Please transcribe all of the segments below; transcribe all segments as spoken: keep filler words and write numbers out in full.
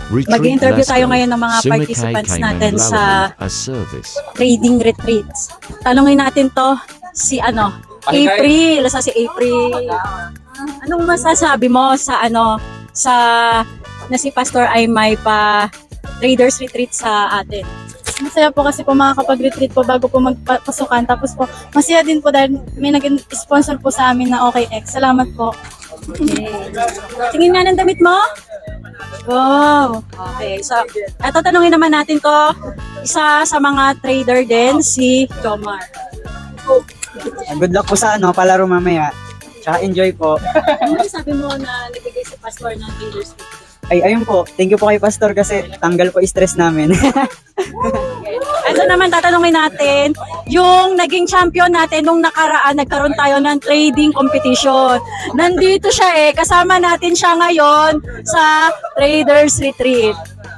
Mag-interview tayo ngayon ng mga participants natin sa trading retreats. Tanungin natin to si ano, April, sa si April. Anong masasabi mo sa ano sa na si Pastor ay may pa traders retreat sa atin? Masaya po kasi po makakapag-retreat po bago po magpasukan. Tapos po, masaya din po dahil may nag-sponsor po sa amin na O K X. Salamat po. Okay. Tingin nga ng damit mo? Wow. Okay. So, eto tanungin naman natin to. Isa sa mga trader din, si Jomar. Good luck po sa ano, palaro mamaya. Tsaka enjoy po. Ano sabi mo na nagbigay si Pastor ng traders retreat? Ay, ayun po. Thank you po kay Pastor kasi tanggal po stress namin. Okay. Ito naman tatanungin natin, yung naging champion natin nung nakaraan, nagkaroon tayo ng trading competition. Nandito siya eh, kasama natin siya ngayon sa Traders Retreat.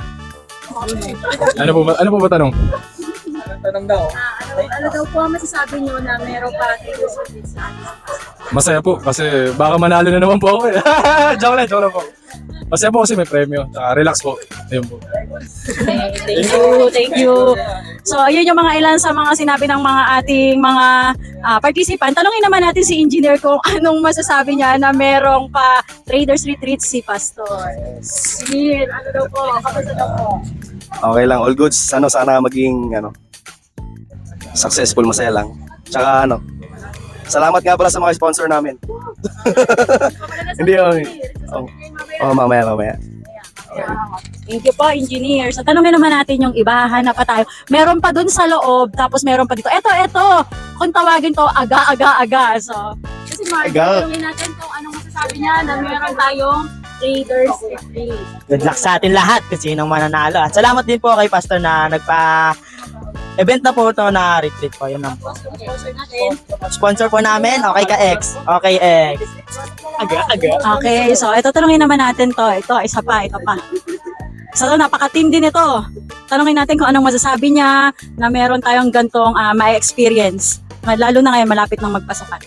Ano po ba, ano po ba tanong? Tanong daw. Uh, ano, ano daw po ang masasabi nyo na meron pa Traders Retreat sa atin? Masaya po kasi baka manalo na naman po ako eh. Joke lang, joke lang po. Masaya po kasi may premyo. Tsaka relax po. Ayun po. Okay, thank you, thank you. So, ayun yung mga ilan sa mga sinabi ng mga ating mga uh, participant. Tanungin naman natin si Engineer kung anong masasabi niya na merong pa Traders Retreat si Pastor. Engineer, ano daw po? Kamusta daw po? Okay lang, all goods. Ano, sana maging ano, successful, masaya lang. Tsaka ano, salamat nga pala sa mga sponsor namin. Hindi okay. Oh, oh, mamaya, mamaya. Okay. Thank you po, Engineer. So, tanungin naman natin yung iba. Hanap pa tayo. Meron pa dun sa loob, tapos meron pa dito. Eto, eto. Kung tawagin to, aga, aga, aga. So, kasi Mark, tanungin natin kung anong masasabi niya na meron tayong Traders Retreat. Good luck sa atin lahat kasi sinong mananalo. At salamat din po kay Pastor na nagpa event na po ito na retreat po. Yun lang po. Sponsor natin. Sponsor po namin, okay ka X. Okay X. Aga, aga. Okay, so ito tanungin naman natin to. Ito, isa pa, ito pa. So, ito, napaka-team din ito. Tanungin natin kung anong masasabi niya na meron tayong gantong uh, ma-experience. Lalo na ngayon, malapit ng magpasukan.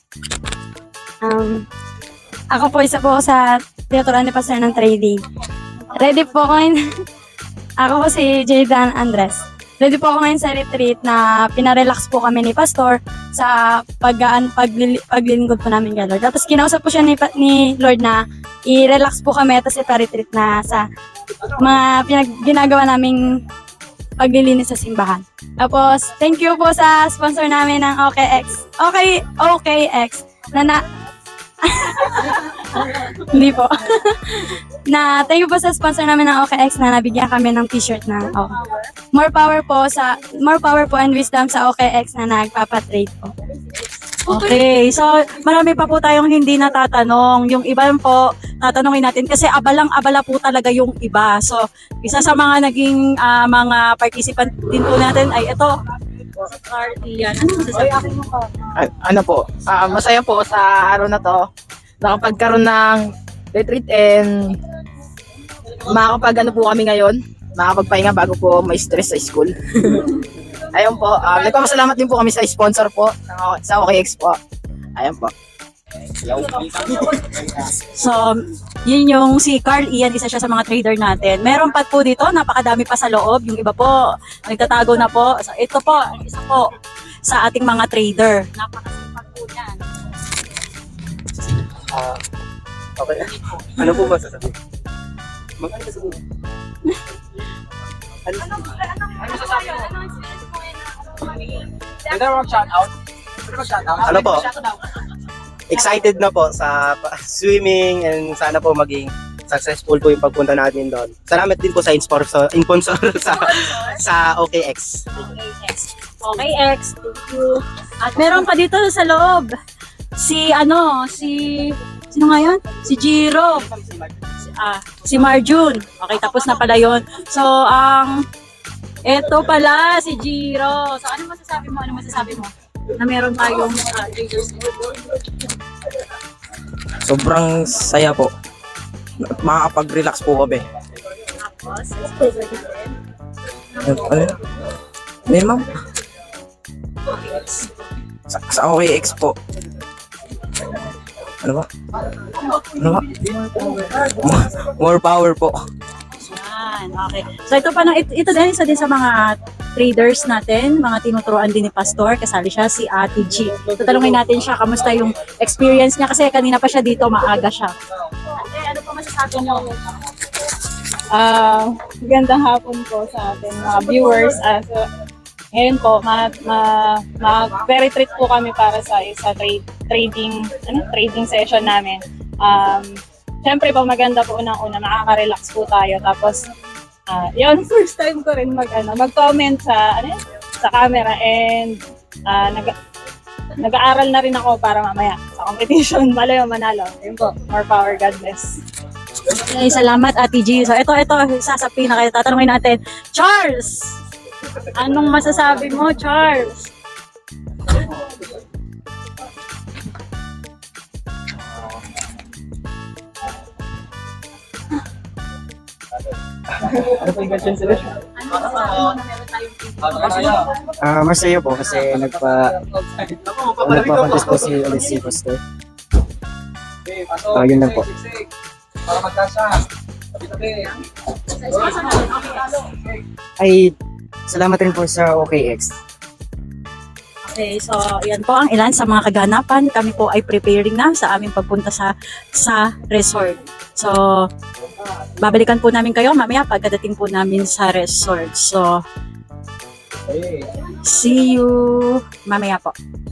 Um, ako po isa po sa tinuturuan ni Pastor ng trading. Ready po ko ngayon. Ako po si Jaydan Andres. Ready po ako ngayon sa retreat na pinarelax po kami ni Pastor sa paggaan paglili, paglilingkod po namin kay Lord. Tapos kinausap po siya ni, ni Lord na i-relax po kami tapos ipa-retreat na sa mga pinag, ginagawa naming paglilinis sa simbahan. Tapos thank you po sa sponsor namin ng O K X. Okay, O K X na na hindi po. Na thank you po sa sponsor namin ng O K X na nabigyan kami ng t-shirt na oh. More power po sa more power po and wisdom sa O K X na nagpapatrade po. Okay, so marami pa po tayong hindi natatanong. Yung iba po tatanungin natin kasi abalang-abala po talaga yung iba. So, isa sa mga naging uh, mga participant din po natin ay ito. Yan. Ano masasabi mo po? Ano po? Uh, masaya po sa araw na to. Nakapagkaroon ng retreat and makakapag ano po kami ngayon. Makakapagpahinga bago po may stress sa school. Ayun po. Uh, nagpapasalamat din po kami sa sponsor po sa O K X po. Ayun po. So, yun yung si Carl Ian, isa siya sa mga trader natin. Meron pa po dito, napakadami pa sa loob. Yung iba po, nagtatago na po. So, ito po, isa po sa ating mga trader. Napakasipag po yan. Uh, okay. Ano po ba sasabihin? Magkano ba sasabihin? Ano masasabi mo? Ano experience mo ngayon? Pwede mo mag-shoutout? Pwede mag-shoutout? Ano po? Excited na po sa swimming and sana po maging successful po yung pagpunta natin doon. Salamat din po sa sponsor, sponsor sa sa O K X. O K X. O K X, thank you. At meron pa dito sa loob si ano, si sino nga yun? Si Jiro. Si, ah, si Marjun. Okay, tapos na pala yun. So, ang um, eto pala si Jiro. So, ano masasabi mo? Ano masasabi mo? Na meron tayong uh, traders. Sobrang saya po. Makakapag-relax po kami. Tapos, sponsor natin. Ano? Ano yun, ma'am? Sa, sa O K X po. Ano ba? Ano ba? More power po. Yan, okay. So ito pa na, ito, ito din, isa din sa mga traders natin, mga tinuturuan din ni Pastor, kasali siya si Ate G. Tatanungin natin siya, kamusta yung experience niya kasi kanina pa siya dito, maaga siya. Ate, ano pa masasabi mo? Ah, magandang hapon po sa ating mga viewers. Uh, so, ngayon po, ma, ma, ma, very treat po kami para sa isa trade, trading, ano, trading session namin. Um, Siyempre po, maganda po unang-una, makaka-relax po tayo. Tapos, uh, yun, first time ko rin mag, ano, mag-comment sa, ano, sa camera and uh, nag, nag-aaral na rin ako para mamaya sa competition. Malayo manalo. Yun po, more power, God bless. Okay, salamat Ate G. So ito, ito, isa sa pinaka tatanungin natin. Charles! Anong masasabi mo, Charles? Ah, masaya po kasi nagpa nagpa-contest po si ulit si Pastor. Ah, yun lang po. Ay, salamat rin po sa O K X. Okay, so yan po ang ilan sa mga kaganapan. Kami po ay preparing na sa aming pagpunta sa sa resort. So, babalikan po namin kayo mamaya pagkadating po namin sa resort. So, see you mamaya po.